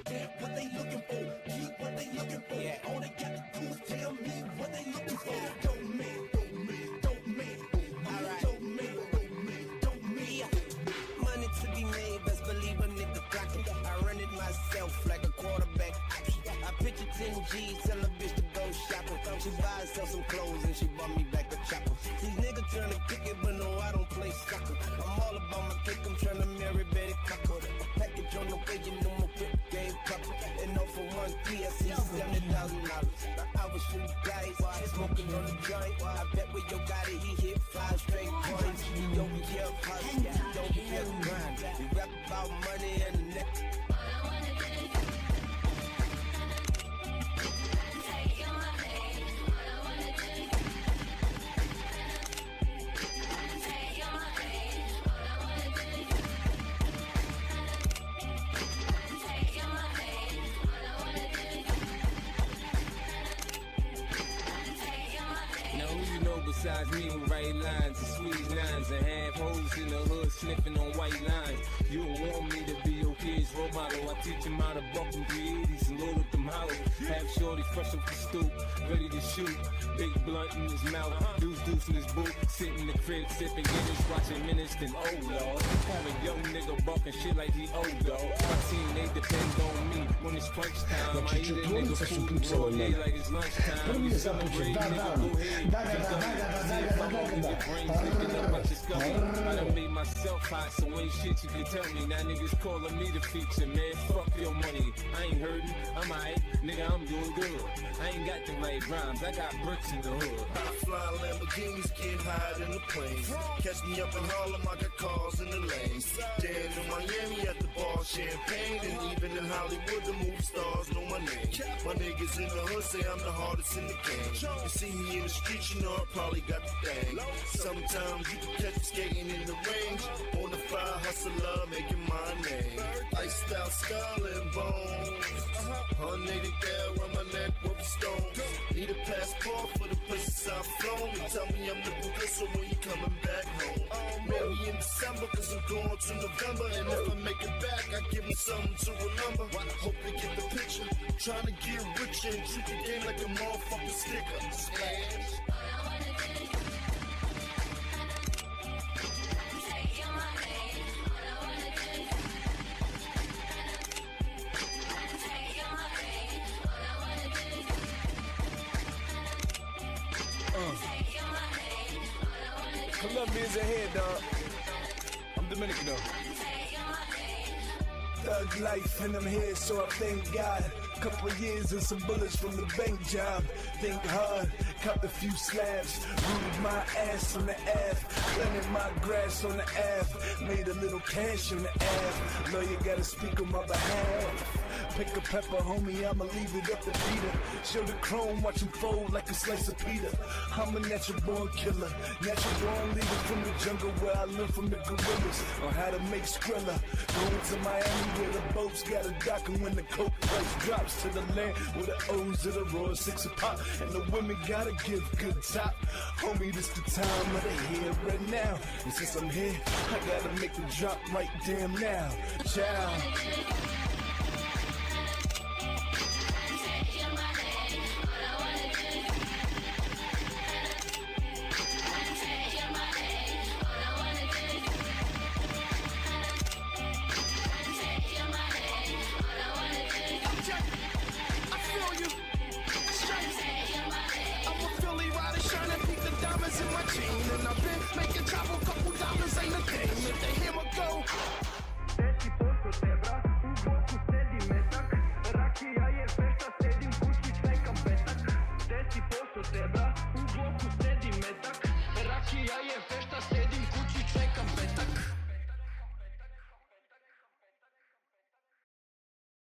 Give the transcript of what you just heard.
understand what they looking for. Keep what they looking for. Yeah. All they got to do is tell me what they looking for. Dope man, dope man, dope man. Alright. Dope man, dope man, dope man. Money to be made, best believe a nigga clocking. I run it myself like a quarterback. I picture 10 G's, tell a bitch to go shopping. She buy herself some clothes and she bought me back a chopper. These niggas tryna kick it, but no, I don't play soccer. I'm all about my cake, I'm tryna marry Betty Crocker. A package on the way, you know my quick game proper. And all for one key, I see $70,000. I was shooting dice, smoking on the joint. I bet with your guy he hit 5 straight points. We don't care hustle, we don't care grind. We rap about money and the next. Besides me who write lines and squeeze lines and have hoes in the hood sniffing on white lines. You don't want me to be your kid's role model. I teach them how to buck them 380s and load up them hollows. Have shorty fresh off the stoop, ready to shoot. Big blunt in his mouth, deuce in his boot. Sit in the crib sipping Guinness, watching minutes, then oh lord. Have a young nigga bucking shit like he old dog. My team they depend on me when it's crunch time. I eat a nigga food all day like it's lunchtime. You celebrate, nigga, go ahead. I done made myself hot, so ain't shit you can tell me. Now niggas calling me the feature, man. Fuck your money. I ain't hurting, I'm alright, nigga, I'm doing good. I ain't got the right rhymes, I got bricks in the hood. I fly Lamborghinis, get higher than the planes. Catch me up in Harlem, I got cars in the lanes. Down in Miami at the bar, champagne. And even in Hollywood, the movie stars know my name. My niggas in the hood say I'm the hardest in the game. You see me in the street, you know I probably got the thing. Sometimes you can catch me skating in the range. On the fly hustler, making my name. Iced out skull and bones. 180 gal on my neck with stones. Need a passport for the places I've flown. They tell me I'm looking good, so when you coming back home? Maybe in December, cause I'm going to November. And if I make it back, I give them something to remember. Hope they get the picture. Trying to get rich and treat the game like a motherfucking sticker. Slash. Colombia's ahead, dog. I'm Dominican, though. Thug life and I'm here, so I thank God. Couple of years and some bullets from the bank job. Think hard, copped a few slabs. Rooted my ass on the Ave. Planted my grass on the Ave. Made a little cash on the Ave. Lawyer gotta speak on my behalf. Pick a pepper, homie, I'ma leave it up to Peter. Show the chrome, watch him fold like a slice of pita. I'm a natural born killer. Natural born leader from the jungle where I learned from the gorillas on how to make Skrilla. Going to Miami where the boats got a dock, and when the coke price drops to the land where the O's of the Royal 6 a pop, and the women gotta give good top. Homie, this the time of the year right now, and since I'm here, I gotta make the drop right damn now. Ciao.